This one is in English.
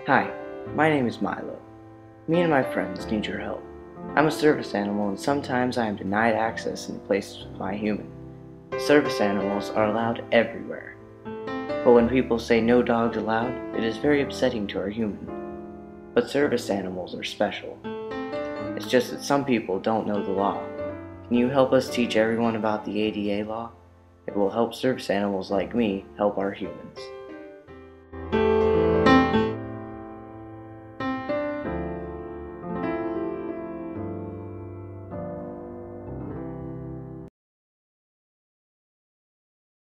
Hi, my name is Milo. Me and my friends need your help. I'm a service animal and sometimes I am denied access in places with my human. Service animals are allowed everywhere. But when people say no dogs allowed, it is very upsetting to our human. But service animals are special. It's just that some people don't know the law. Can you help us teach everyone about the ADA law? It will help service animals like me help our humans.